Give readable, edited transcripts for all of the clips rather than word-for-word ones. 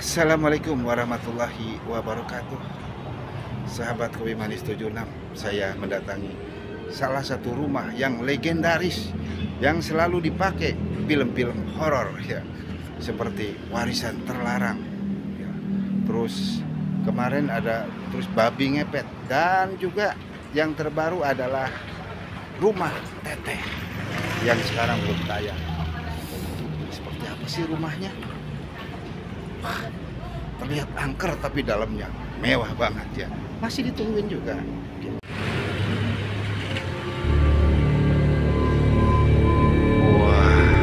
Assalamualaikum warahmatullahi wabarakatuh. Sahabat Kopi Manis 76, saya mendatangi salah satu rumah yang legendaris yang selalu dipakai film-film horor ya, seperti Warisan Terlarang ya. Terus kemarin ada babi ngepet, dan juga yang terbaru adalah Rumah Teteh yang sekarang belum tayang. Seperti apa sih rumahnya? Wah, terlihat angker tapi dalamnya mewah banget ya. Masih ditungguin juga. Wah,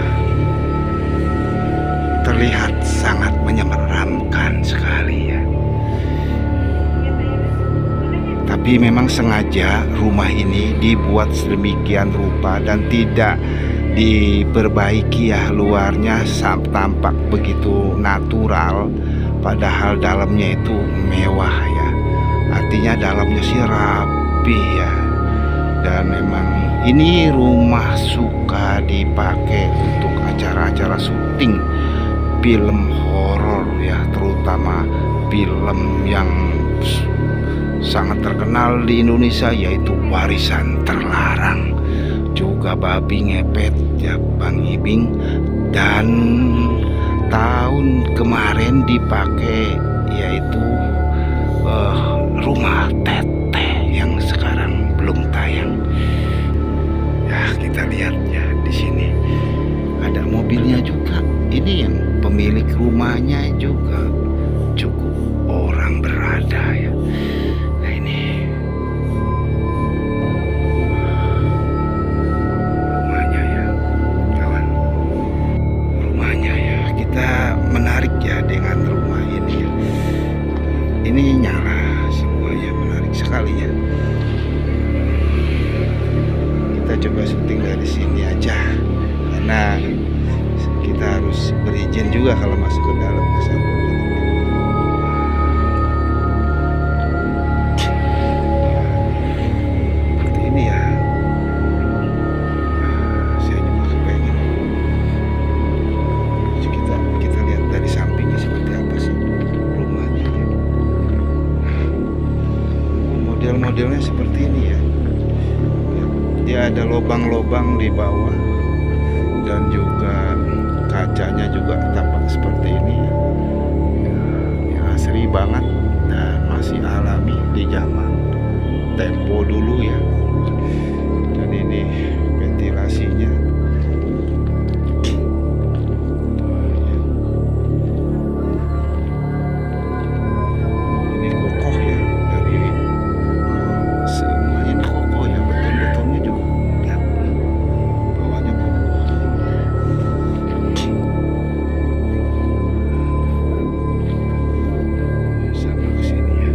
terlihat sangat menyeramkan sekali ya. Tapi memang sengaja rumah ini dibuat sedemikian rupa dan tidak diperbaiki ya, luarnya tampak begitu natural, padahal dalamnya itu mewah ya. Artinya dalamnya sih rapi ya. Dan memang ini rumah suka dipakai untuk acara-acara syuting film horor ya, terutama film yang sangat terkenal di Indonesia, yaitu Warisan Terlarang, juga Babi Ngepet ya, Bang Ibing, dan tahun kemarin dipakai yaitu Rumah Teteh yang sekarang belum tayang. Ya, kita lihat ya, di sini ada mobilnya juga. Ini yang pemilik rumahnya juga cukup orang berada ya. Nah, ini rumahnya ya, kawan. Rumahnya ya, kita menarik ya dengan rumah ini ya. Ini nyala semuanya, menarik sekali ya. Kita coba syuting dari sini aja, karena kita harus berizin juga kalau masuk ke dalam ke mobil. Seperti ini ya. Saya juga kepengen. Kita lihat dari sampingnya seperti apa sih rumahnya ya. Model-modelnya seperti ini ya. Dia ada lubang-lubang di bawah, dan juga kacanya juga tampak seperti ini ya. Ya, asri banget dan masih alami di zaman tempo dulu ya. Dan ini ventilasinya ini kokoh ya, dari semuanya ini kokoh ya, beton-betonnya juga lihat bawahnya kokoh. Sama ke sini ya.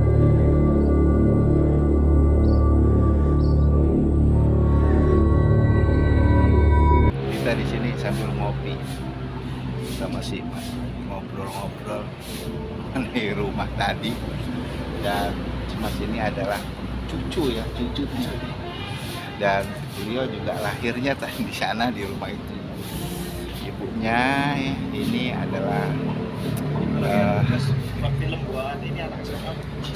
Kita di sini sambil ngopi sama si Mas, ngobrol-ngobrol di rumah tadi. Dan Mas ini adalah cucunya, dan beliau juga lahirnya di sana, di rumah itu. Ibunya ini adalah film buat ini anak SMA.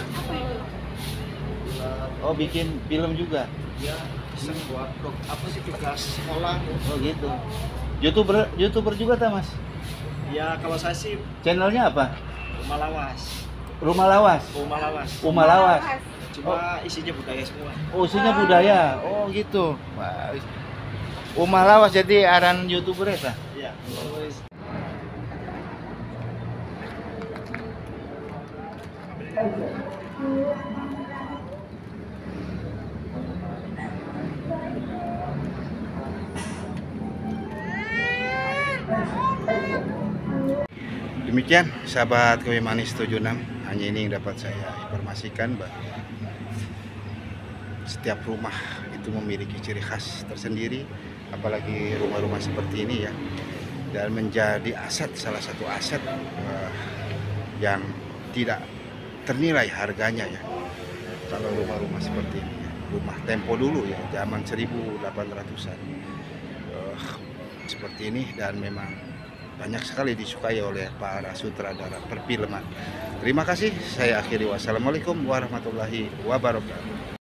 oh, bikin film juga. Ya, iseng buat apa sih, tugas sekolah. Oh gitu. YouTuber juga ta, Mas? Ya, kalau saya sih Channelnya apa? Rumah Lawas. Rumah Lawas. Rumah Lawas. Rumah Lawas. Cuma isinya budaya semua. Oh, isinya budaya. Oh gitu. Wah, Rumah Lawas jadi aran YouTuber ya? Iya. Demikian sahabat Kopi Manis 76, hanya ini yang dapat saya informasikan, bahwa setiap rumah itu memiliki ciri khas tersendiri, apalagi rumah-rumah seperti ini ya, dan menjadi aset, salah satu aset yang tidak ternilai harganya ya. Kalau rumah-rumah seperti ini ya, rumah tempo dulu ya, zaman 1800-an seperti ini, dan memang banyak sekali disukai oleh para sutradara perfilman. Terima kasih, saya akhiri. Wassalamualaikum warahmatullahi wabarakatuh.